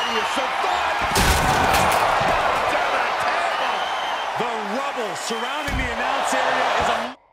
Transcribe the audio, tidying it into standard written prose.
Can you survive? Down the table. The rubble surrounding the announce area is a